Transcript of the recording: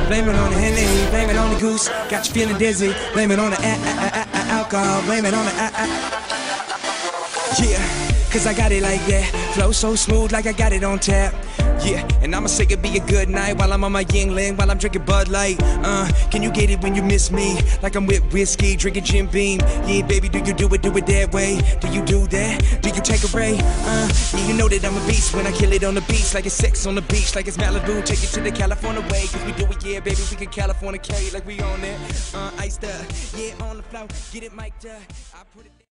Blame it on the Henny, blame it on the goose. Got you feeling dizzy, blame it on the alcohol, blame it on the yeah, cause I got it like that. Flow so smooth like I got it on tap. Yeah, and I'ma say it be a good night while I'm on my Yingling, while I'm drinking Bud Light. Can you get it when you miss me? Like I'm with whiskey, drinking Jim Beam. Yeah, baby, do you do it that way? Do you do that? Do you take a ray? Yeah, you know that I'm a beast when I kill it on the beach. Like it's sex on the beach, like it's Malibu. Take it to the California way, cause we do it, yeah, baby, we can California K. Like we on that, iced up, yeah, on the floor, get it mic'd up. I put it